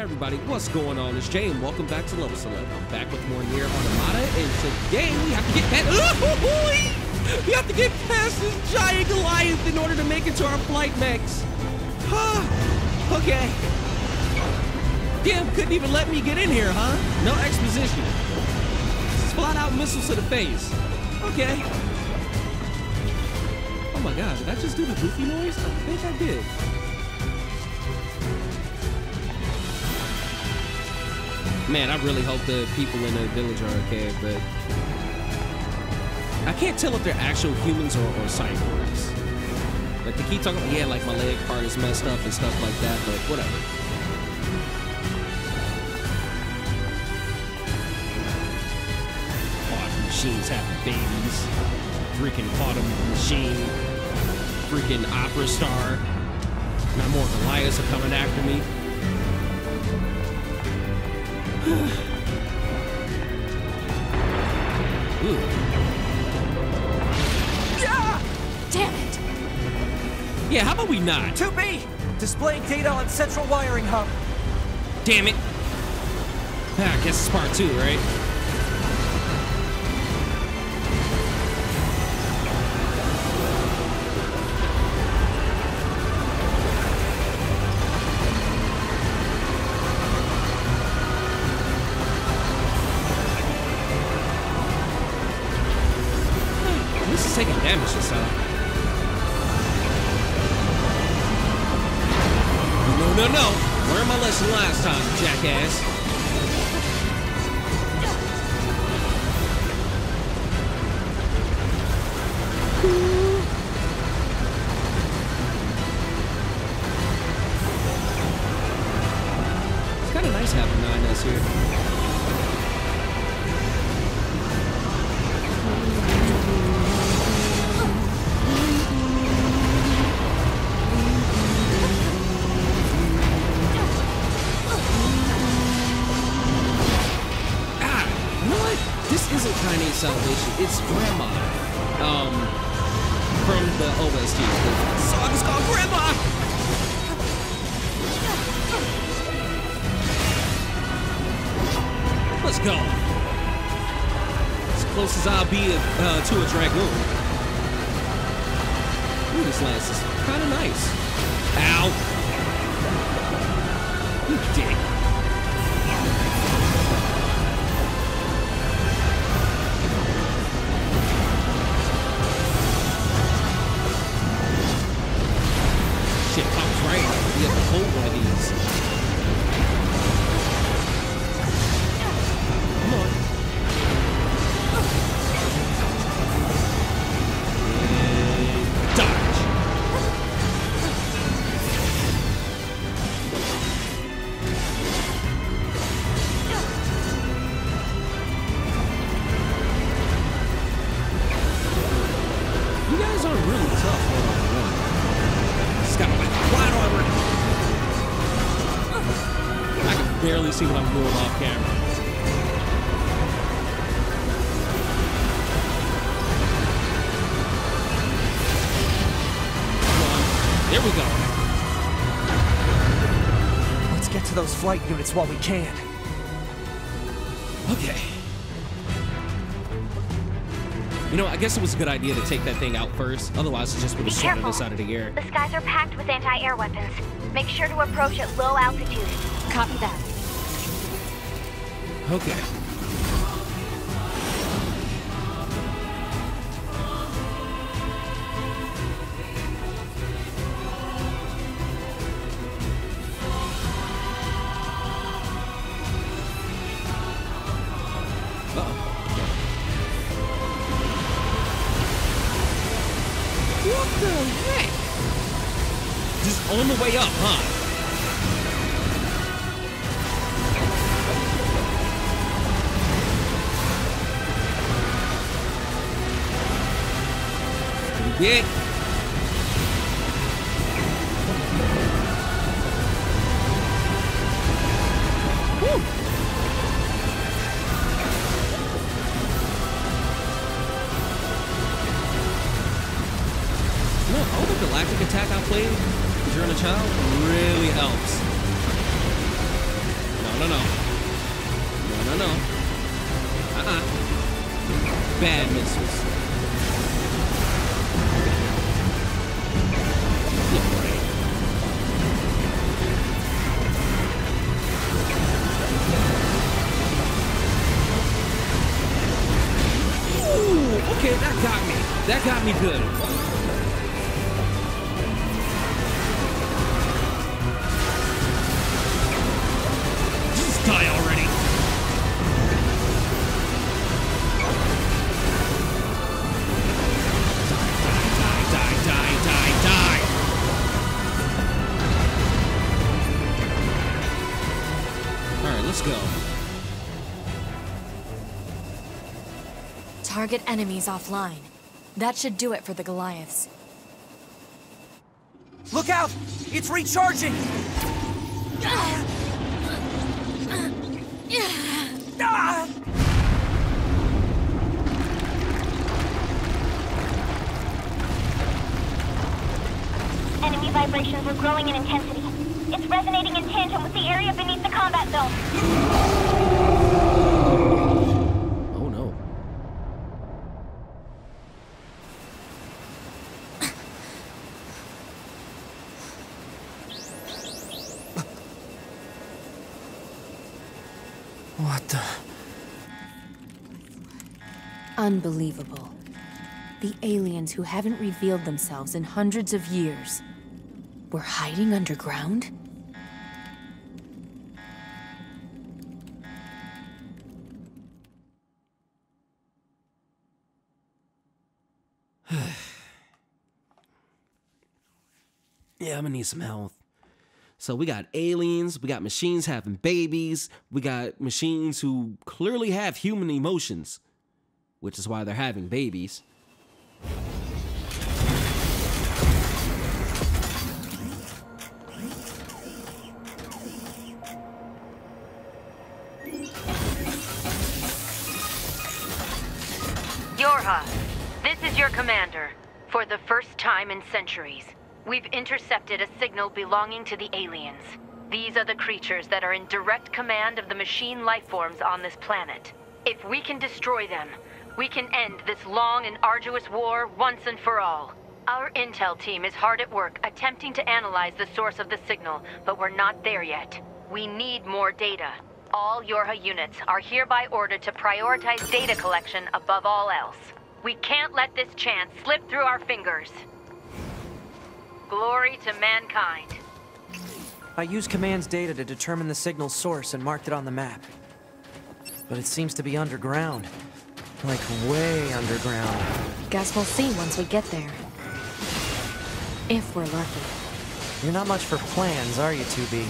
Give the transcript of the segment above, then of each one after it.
Everybody, what's going on? It's Jay, and welcome back to Level Select. I'm back with more Nier Automata, and today we have to get past. We have to get past this giant Goliath in order to make it to our flight mechs. Okay. Damn, couldn't even let me get in here, huh? No exposition. Just flat out missiles to the face. Okay. Oh my god, did I just do the goofy noise? I think I did. Man, I really hope the people in the village are okay, but I can't tell if they're actual humans or cyborgs. Like, they keep talking about, yeah, like my leg part is messed up and stuff like that, but whatever. Quantum machines having babies. Freaking quantum machine. Freaking opera star. Now more Goliaths are coming after me. Ooh. Yeah! Damn it! Yeah, how about we not? 2B! Displaying data on central wiring hub. Damn it. Ah, I guess it's part 2, right? Taking damage this time. No. Learned my lesson last time, jackass. It's kind of nice having 9S here. Chinese Salvation. It's Grandma. From the OST. The song is called Grandma! Let's go. As close as I'll be to a Dragoon. Ooh, this lance is kind of nice. Ow! You dick. Shit pops right. We have to hold one of these. Come on. And dodge. You guys are really tough one-on-one. Got my flat armor. I can barely see what I'm doing off camera. Come on. There we go. Let's get to those flight units while we can. Okay. You know, I guess it was a good idea to take that thing out first. Otherwise, it just would have shot us out of the air. The skies are packed with anti-air weapons. Make sure to approach at low altitude. Copy that. Okay. What the heck? Just on the way up, huh? Yeah. Woo. You know, all the Galactic Attack I played during a child really helps. no, no. No, no, no. Bad missiles. Yeah, right. Ooh, okay, that got me. That got me good. Just die already. Die. All right, let's go. Target enemies offline. That should do it for the Goliaths. Look out! It's recharging! Ah! Enemy vibrations are growing in intensity. It's resonating in tandem with the area beneath the combat zone. Oh no. What the? Unbelievable. The aliens who haven't revealed themselves in hundreds of years were hiding underground? Yeah, I'm gonna need some health. So we got aliens, we got machines having babies, we got machines who clearly have human emotions, which is why they're having babies. Yorha, this is your commander. For the first time in centuries, we've intercepted a signal belonging to the aliens. These are the creatures that are in direct command of the machine lifeforms on this planet. If we can destroy them, we can end this long and arduous war once and for all. Our intel team is hard at work attempting to analyze the source of the signal, but we're not there yet. We need more data. All Yorha units are hereby ordered to prioritize data collection above all else. We can't let this chance slip through our fingers. Glory to mankind. I used Command's data to determine the signal's source and marked it on the map. But it seems to be underground. Like way underground. Guess we'll see once we get there. If we're lucky. You're not much for plans, are you, 2B?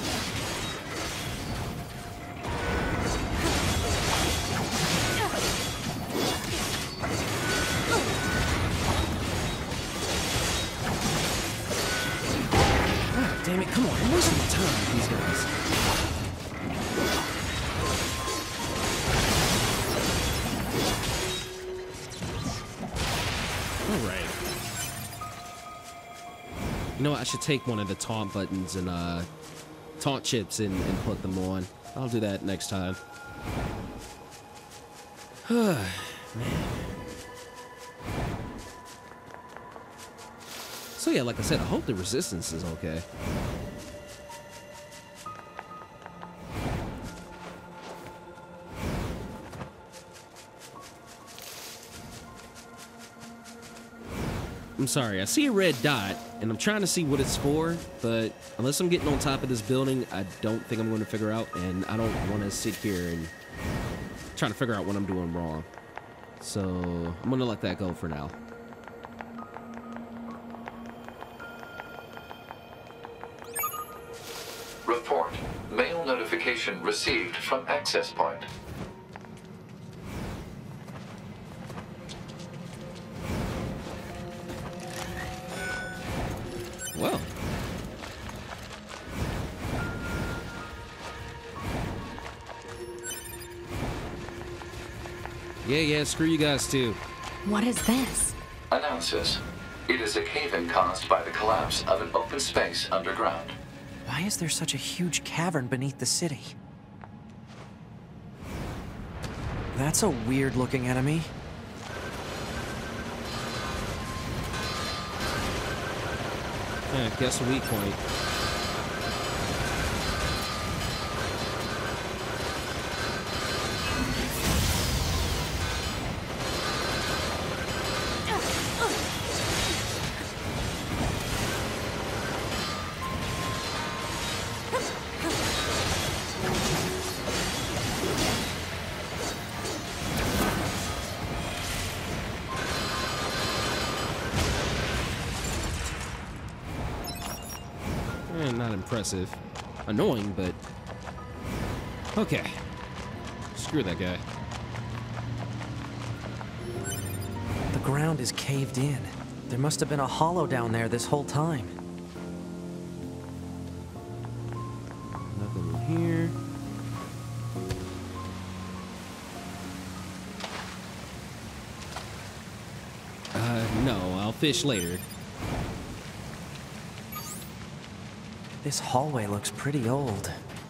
Damn it, come on, I'm wasting my time with these guys. Alright. You know what, I should take one of the taunt buttons and taunt chips and put them on. I'll do that next time. Man. So yeah, like I said, I hope the resistance is okay. I'm sorry, I see a red dot, and I'm trying to see what it's for, but unless I'm getting on top of this building, I don't think I'm going to figure out, and I don't want to sit here and try to figure out what I'm doing wrong. So, I'm going to let that go for now. Report. Mail notification received from access point. Well. Yeah, screw you guys too. What is this? Announces. It is a cave-in caused by the collapse of an open space underground. Why is there such a huge cavern beneath the city? That's a weird-looking enemy. Guess a weak point. Not impressive. Annoying, but... Okay. Screw that guy. The ground is caved in. There must have been a hollow down there this whole time. Nothing here. No, I'll fish later. This hallway looks pretty old.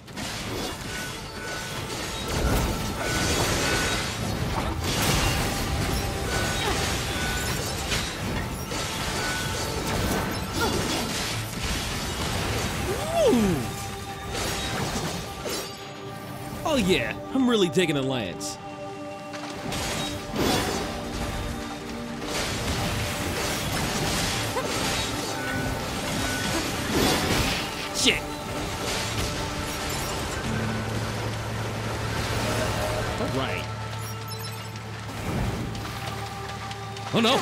Oh yeah, I'm really digging Alliance. Shit! All right. Oh no!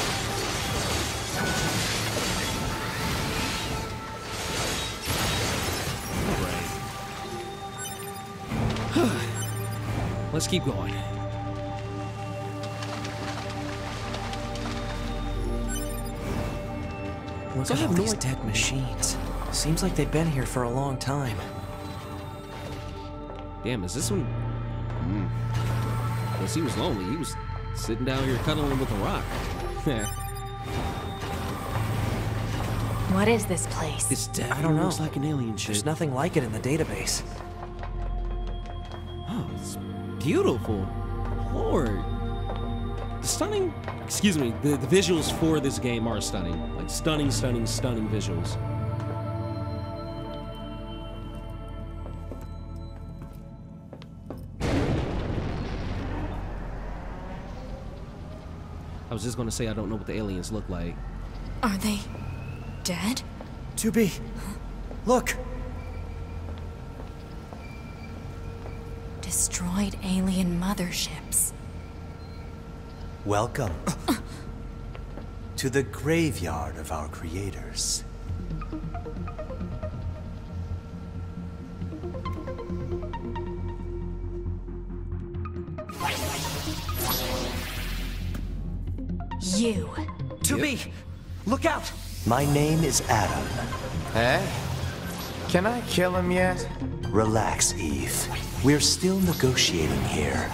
All right. Let's keep going. Look So I at have all no these idea- dead machines. Seems like they've been here for a long time. Damn, is this one? Guess he was lonely. He was sitting down here cuddling with a rock. What is this place? This definitely I don't know. looks like an alien ship. There's nothing like it in the database. Oh, it's beautiful. Lord. The stunning, excuse me, the visuals for this game are stunning. Like stunning, stunning, stunning visuals. I was just gonna say I don't know what the aliens look like. Are they dead? 2B, look! Destroyed alien motherships. Welcome to the graveyard of our creators. You. 2B, look out! My name is Adam. Hey? Can I kill him yet? Relax, Eve. We're still negotiating here.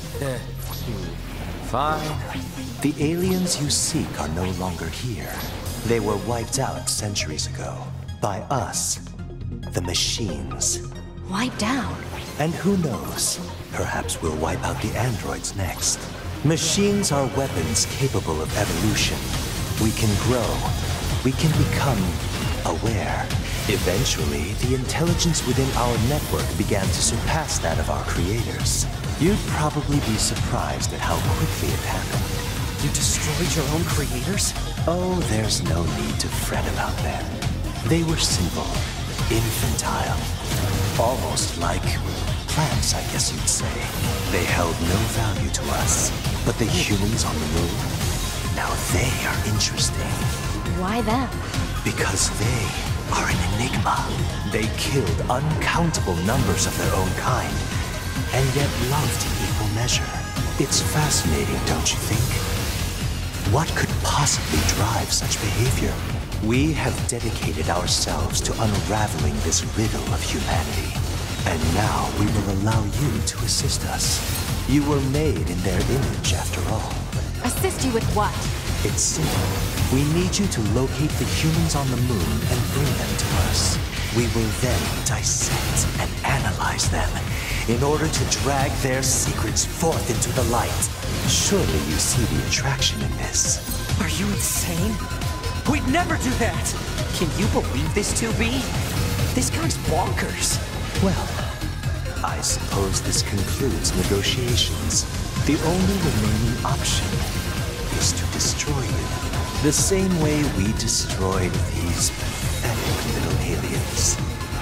Fine. The aliens you seek are no longer here. They were wiped out centuries ago. By us. The machines. Wiped out. And who knows? Perhaps we'll wipe out the androids next. Machines are weapons capable of evolution. We can grow. We can become aware. Eventually, the intelligence within our network began to surpass that of our creators. You'd probably be surprised at how quickly it happened. You destroyed your own creators? Oh, there's no need to fret about them. They were simple, infantile, almost like plants, I guess you'd say. They held no value to us. But the humans on the moon, now they are interesting. Why them? Because they are an enigma. They killed uncountable numbers of their own kind, and yet loved in equal measure. It's fascinating, don't you think? What could possibly drive such behavior? We have dedicated ourselves to unraveling this riddle of humanity. And now we will allow you to assist us. You were made in their image, after all. Assist you with what? It's simple. We need you to locate the humans on the moon and bring them to us. We will then dissect and analyze them in order to drag their secrets forth into the light. Surely you see the attraction in this. Are you insane? We'd never do that! Can you believe this, 2B? This guy's bonkers. Well, I suppose this concludes negotiations. The only remaining option is to destroy you. The same way we destroyed these pathetic little aliens.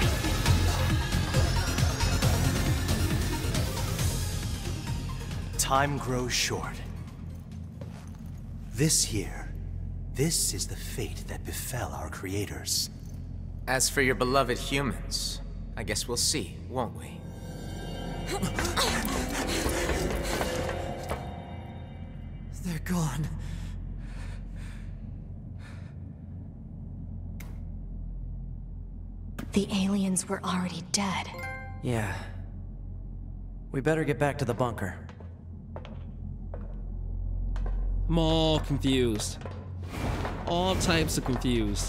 Time grows short. This year, this is the fate that befell our creators. As for your beloved humans, I guess we'll see, won't we? They're gone. The aliens were already dead. Yeah. We better get back to the bunker. I'm all confused. All types of confused.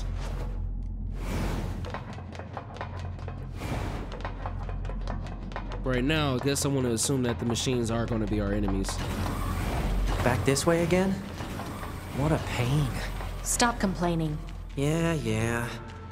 Right now, I guess I want to assume that the machines are going to be our enemies. Back this way again? What a pain. Stop complaining. Yeah.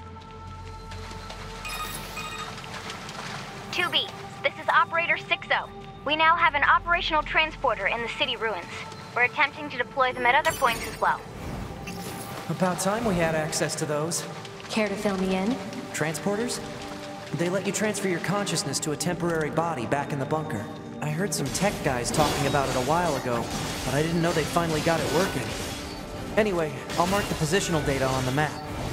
2B, this is Operator 6-0. We now have an operational transporter in the city ruins. We're attempting to deploy them at other points as well. About time we had access to those. Care to fill me in? Transporters? They let you transfer your consciousness to a temporary body back in the bunker. I heard some tech guys talking about it a while ago, but I didn't know they finally got it working. Anyway, I'll mark the positional data on the map.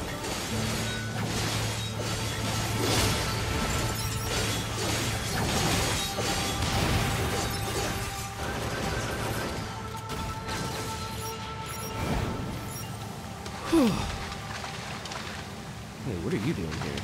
Hey, what are you doing here?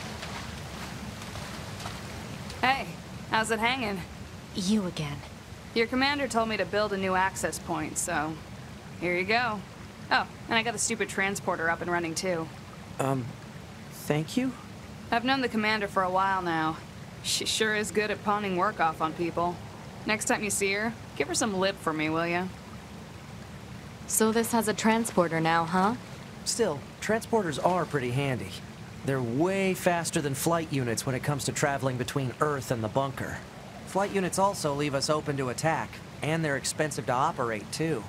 Hey, how's it hanging? You again. Your commander told me to build a new access point, so here you go. Oh, and I got the stupid transporter up and running too. Thank you? I've known the commander for a while now. She sure is good at pawning work off on people. Next time you see her, give her some lip for me, will ya? So this has a transporter now, huh? Still, transporters are pretty handy. They're way faster than flight units when it comes to traveling between Earth and the bunker. Flight units also leave us open to attack, and they're expensive to operate, too.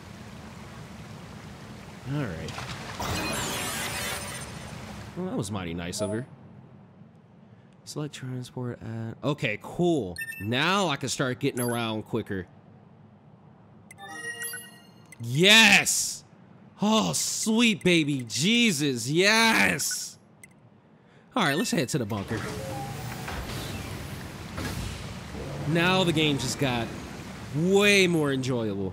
Alright. Well, that was mighty nice of her. Select transport at... Okay, cool. Now I can start getting around quicker. Yes! Oh, sweet baby Jesus, yes! Alright, let's head to the bunker. Now the game just got way more enjoyable.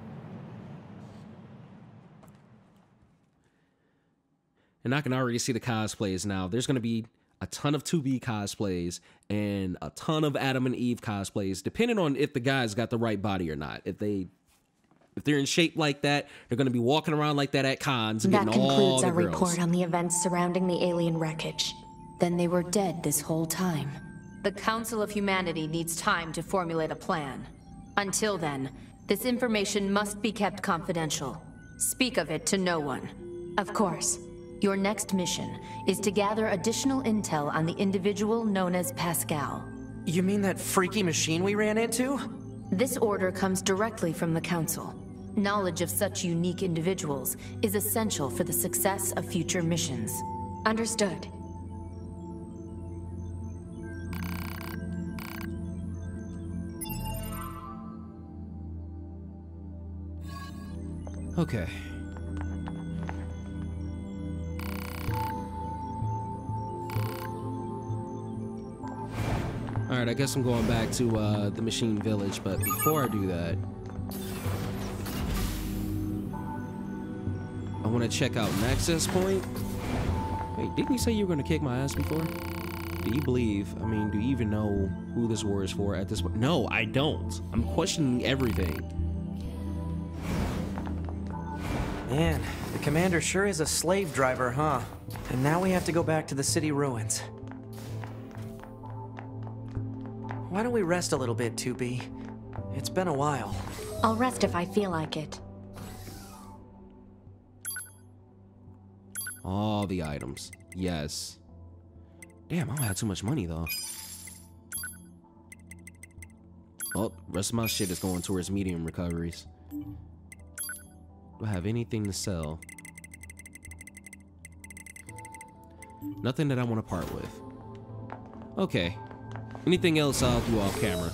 And I can already see the cosplays now. There's going to be a ton of 2B cosplays and a ton of Adam and Eve cosplays, depending on if the guys got the right body or not. If they're in shape like that, they're going to be walking around like that at cons and that getting all concludes the our girls. report on the events surrounding the alien wreckage. Then they were dead this whole time. The Council of Humanity needs time to formulate a plan. Until then, this information must be kept confidential. Speak of it to no one. Of course, your next mission is to gather additional intel on the individual known as Pascal. You mean that freaky machine we ran into? This order comes directly from the Council. Knowledge of such unique individuals is essential for the success of future missions. Understood. Okay. Alright, I guess I'm going back to the Machine Village, but before I do that, I want to check out an access point. Wait, didn't you say you were going to kick my ass before? Do you believe, do you even know who this war is for at this point? No, I don't. I'm questioning everything. Man, the commander sure is a slave driver, huh? And now we have to go back to the city ruins. Why don't we rest a little bit, 2B? It's been a while. I'll rest if I feel like it. All the items. Yes. Damn, I don't have too much money, though. Well, rest of my shit is going towards medium recoveries. Do I have anything to sell? Nothing that I want to part with. Okay. Anything else I'll do off camera.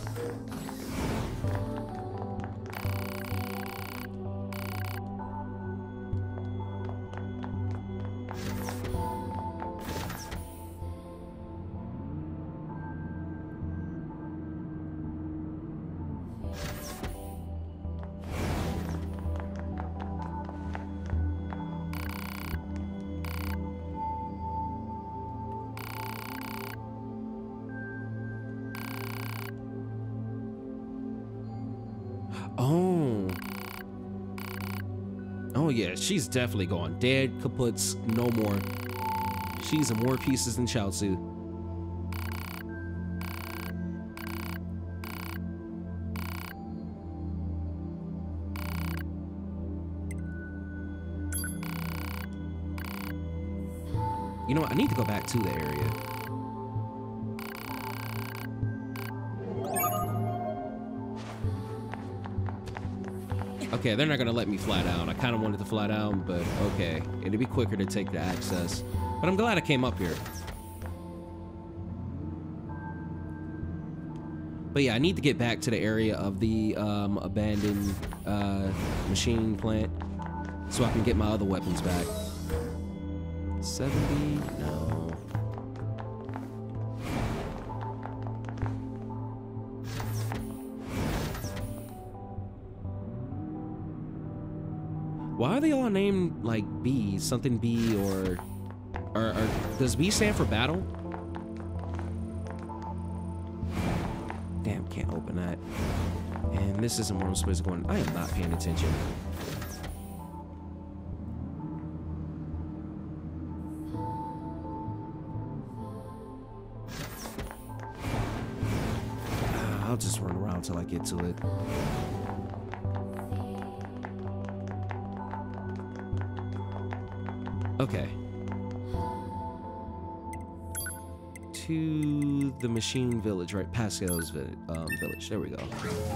Oh yeah, she's definitely gone. Dead, kaputs, no more. She's in more pieces than Chaozu. You know what? I need to go back to the area. Okay, they're not gonna let me fly down. I kind of wanted to fly down, but okay. It'd be quicker to take the access. But I'm glad I came up here. But yeah, I need to get back to the area of the abandoned machine plant so I can get my other weapons back. 70? No. Why are they all named like B? Something B or does B stand for battle? Damn, can't open that. And this isn't where I'm supposed to go. I am not paying attention. I'll just run around till I get to it. Okay. To the machine village, right? Pascal's village. There we go.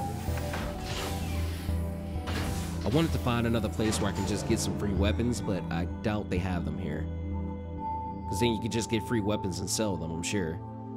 I wanted to find another place where I can just get some free weapons, but I doubt they have them here. Because then you could just get free weapons and sell them, I'm sure.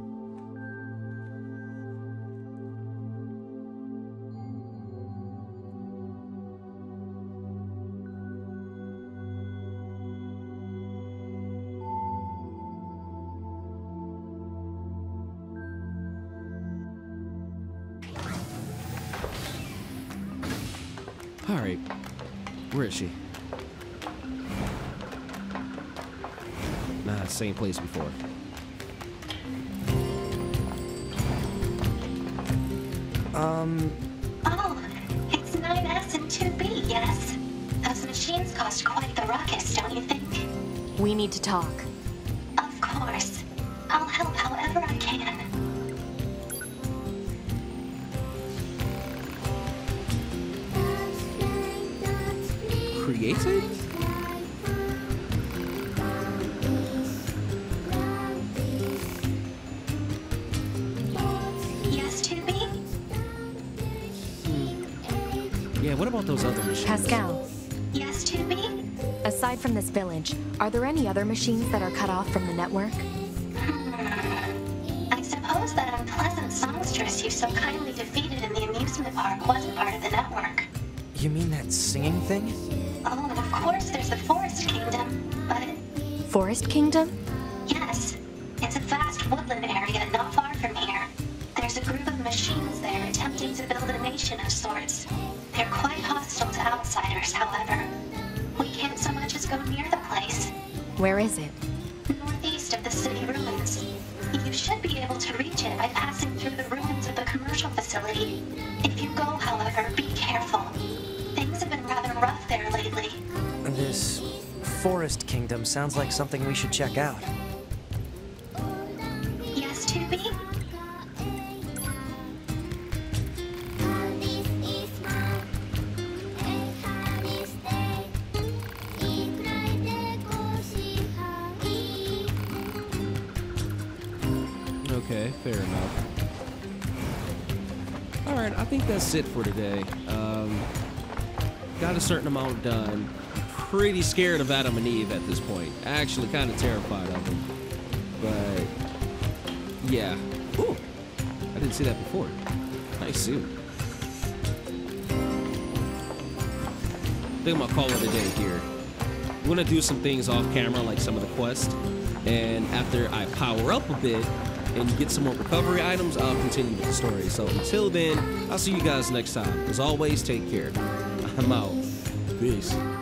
Alright, where is she? Nah, same place before. Oh, it's 9S and 2B, yes. Those machines caused quite the ruckus, don't you think? We need to talk. Of course. I'll help however I can. Created? Yes, 2B? Yeah, what about those other machines? Pascal, Yes, 2B? aside from this village, are there any other machines that are cut off from the network? I suppose that unpleasant songstress you so kindly defeated in the amusement park wasn't part of the network. You mean that singing thing? Oh, and of course there's the Forest Kingdom, but... Forest Kingdom? Yes. It's a vast woodland area not far from here. There's a group of machines there attempting to build a nation of sorts. They're quite hostile to outsiders, however. We can't so much as go near the place. Where is it? Northeast of the city ruins. You should be able to reach it by passing through the ruins of the commercial facility. If you go, however, be careful. Things have been rather rough there lately. This Forest Kingdom sounds like something we should check out. Yes, 2B? Okay, fair enough. Alright, I think that's it for today. Got a certain amount done. Pretty scared of Adam and Eve at this point. Actually, kind of terrified of them. But, yeah. Ooh, I didn't see that before. Nice suit. I think I'm gonna call it a day here. I'm gonna do some things off camera, like some of the quests. And after I power up a bit and get some more recovery items, I'll continue with the story. So until then, I'll see you guys next time. As always, take care. I'm out. Peace.